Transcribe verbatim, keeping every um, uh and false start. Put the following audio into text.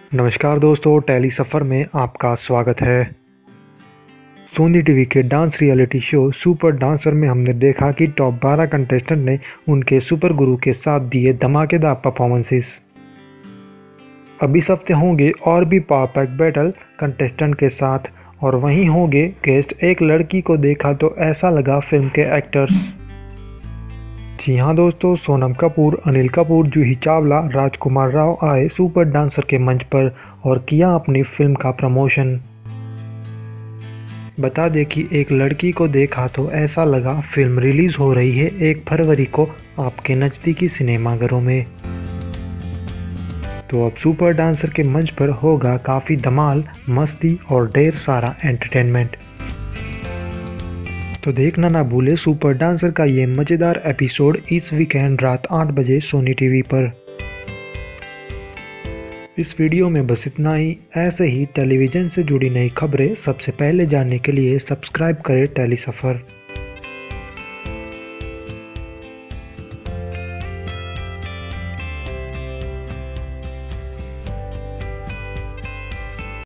नमस्कार दोस्तों, टेली सफ़र में आपका स्वागत है। सोनी टीवी के dance reality show super dancer में हमने देखा कि टॉप बारह कंटेस्टेंट ने उनके सुपर गुरु के साथ दिए धमाकेदार परफॉर्मेंसेस। अब इस हफ्ते होंगे और भी पावर पैक बैटल कंटेस्टेंट के साथ, और वहीं होंगे गेस्ट। एक लड़की को देखा तो ऐसा लगा फिल्म के एक्टर्स। जी हाँ दोस्तों, सोनम कपूर, अनिल कपूर, जूही चावला, राजकुमार राव आए सुपर डांसर के मंच पर और किया अपनी फिल्म का प्रमोशन। बता दें कि एक लड़की को देखा तो ऐसा लगा फिल्म रिलीज हो रही है एक फरवरी को आपके नज़दीकी सिनेमाघरों में। तो अब सुपर डांसर के मंच पर होगा काफ़ी धमाल, मस्ती और ढेर सारा एंटरटेनमेंट। तो देखना ना भूले सुपर डांसर का ये मज़ेदार एपिसोड इस वीकेंड रात आठ बजे सोनी टीवी पर। इस वीडियो में बस इतना ही। ऐसे ही टेलीविज़न से जुड़ी नई खबरें सबसे पहले जानने के लिए सब्सक्राइब करें टेली सफ़र।